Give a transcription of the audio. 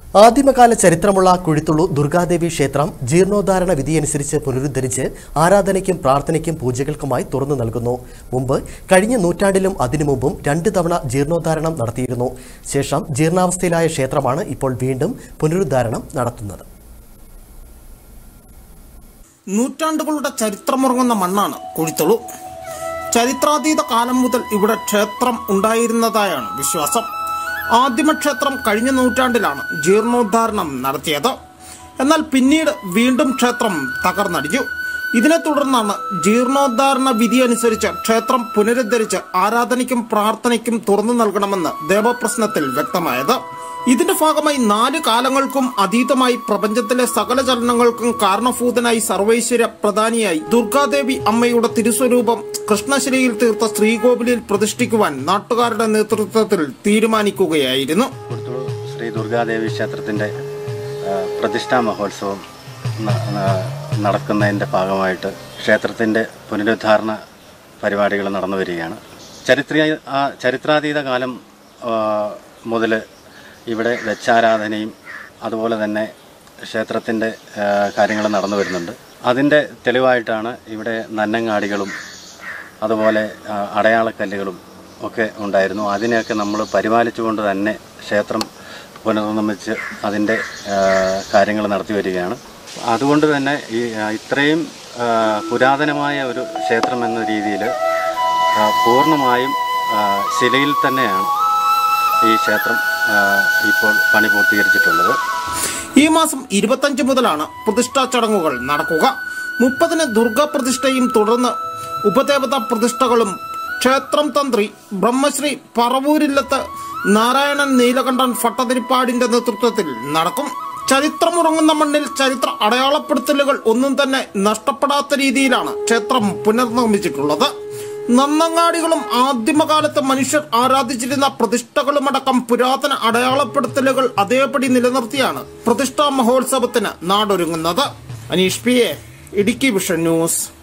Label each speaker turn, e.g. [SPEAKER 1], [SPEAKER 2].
[SPEAKER 1] ആദിമകാല ചരിത്രമുള്ള കുഴിത്തുള്ളു ദുർഗാദേവി ക്ഷേത്രം ജീർണോദ്ധാരണ വിധിയനുസരിച്ച് പുനരുദ്ധരിച്ച് ആരാധനയ്ക്കും പ്രാർത്ഥനയ്ക്കും പൂജകൾക്കുമായി തുറന്നു നൽകുന്നു. മുമ്പ് കഴിഞ്ഞ നൂറ്റാണ്ടിലും അതിനുമുമ്പും 2 തവണ ജീർണോദ്ധാരണം നടത്തിയിരുന്നു. ശേഷം ജീർണാവസ്ഥയിലായ ക്ഷേത്രമാണ് ഇപ്പോൾ വീണ്ടും പുനരുദ്ധാരണം നടത്തുന്നത്.
[SPEAKER 2] നൂറ്റാണ്ടുകളുടെ ചരിത്രമുറങ്ങുന്ന മണ്ണാണ് കുഴിത്തുള്ളു. ചരിത്രാതീത കാലം മുതൽ ഇവിടെ ക്ഷേത്രം ഉണ്ടായിരുന്നതായാണ് വിശ്വാസം. ആദിമക്ഷേത്രം കഴിഞ്ഞ നൂറ്റാണ്ടിലാണ് ജീർണോദ്ധാരണം നടത്തിയത്. എന്നാൽ പിന്നീട് വീണ്ടും ക്ഷേത്രം തകർന്നടിഞ്ഞു. ഇതിനെ തുടർന്നാണ് ജീർണോദ്ധാരണ വിധി അനുസരിച്ച് ക്ഷേത്രം പുനരുദ്ധരിച്ച് ആരാധനയ്ക്കും പ്രാർത്ഥനയ്ക്കും തുറന്നു നൽകണമെന്ന് ദേവപ്രശ്നത്തിൽ വ്യക്തമായത്. ഇതിന്റെ ഭാഗമായി 4 കാലങ്ങൾക്കും അതീതമായി പ്രപഞ്ചത്തിലെ സകല ചലനങ്ങൾക്കും കാരണഭൂതനായി സർവൈശ്വര്യ പ്രധാനിയായി ദുർഗാദേവി അമ്മയുടെ തിരുസ്വരൂപം കൃഷ്ണശിലയിൽ തീർത്ത ശ്രീകോവിലിൽ പ്രതിഷ്ഠിക്കുവാൻ നാട്ടുകാരുടെ നേതൃത്വത്തിൽ തീരുമാനിക്കുകയായിരുന്നു.
[SPEAKER 3] ശ്രീ ദുർഗാദേവി ക്ഷേത്രത്തിന്റെ പ്രതിഷ്ഠാ മഹോത്സവം നടക്കുന്നതിന്റെ ഭാഗമായിട്ട് ക്ഷേത്രത്തിന്റെ പുനരുദ്ധാരണ പരിപാടികൾ നടന്നു വരികയാണ്. ചരിത്രാതീത കാലം മുതൽ ഇവിടെ വെച്ചാരാധനയും അതുപോലെ തന്നെ ക്ഷേത്രത്തിൻ്റെ കാര്യങ്ങൾ നടന്നു വരുന്നുണ്ട്. അതിൻ്റെ തെളിവായിട്ടാണ് ഇവിടെ നന്നങ്ങാടികളും അതുപോലെ അടയാളക്കല്ലുകളും ഒക്കെ ഉണ്ടായിരുന്നു. അതിനെയൊക്കെ നമ്മൾ പരിപാലിച്ചുകൊണ്ട് തന്നെ ക്ഷേത്രം പുനർനിർമ്മിച്ച് അതിൻ്റെ കാര്യങ്ങൾ നടത്തി വരികയാണ്. അതുകൊണ്ട് തന്നെ ഇത്രയും പുരാതനമായ ഒരു ക്ഷേത്രം എന്ന രീതിയിൽ പൂർണ്ണമായും ശിലയിൽ തന്നെയാണ് ഈ ക്ഷേത്രം ഇപ്പോൾ പണി പൂർത്തീകരിച്ചിട്ടുള്ളത്.
[SPEAKER 2] ഈ മാസം 25 മുതലാണ് പ്രതിഷ്ഠാ ചടങ്ങുകൾ നടക്കുക. 30-ന് ദുർഗാ പ്രതിഷ്ഠയും തുടർന്ന് ഉപദേവതാ പ്രതിഷ്ഠകളും ക്ഷേത്രം തന്ത്രി ബ്രഹ്മശ്രീ പറവൂരില്ലത്ത് നാരായണൻ നീലകണ്ഠൻ ഭട്ടതിരിപ്പാടിന്റെ നേതൃത്വത്തിൽ നടക്കും. ചരിത്രമുറങ്ങുന്ന മണ്ണിൽ ചരിത്ര അടയാളപ്പെടുത്തലുകൾ ഒന്നും തന്നെ നഷ്ടപ്പെടാത്ത രീതിയിലാണ് ക്ഷേത്രം പുനർനിർമ്മിച്ചിട്ടുള്ളത്. നന്നങ്ങാടികളും ആദിമകാലത്ത് മനുഷ്യർ ആരാധിച്ചിരുന്ന പ്രതിഷ്ഠകളുമടക്കം പുരാതന അടയാളപ്പെടുത്തലുകൾ അതേപടി നിലനിർത്തിയാണ് പ്രതിഷ്ഠാ മഹോത്സവത്തിന് നാടൊരുങ്ങുന്നത്. Aneesh P A, Idukki vision news.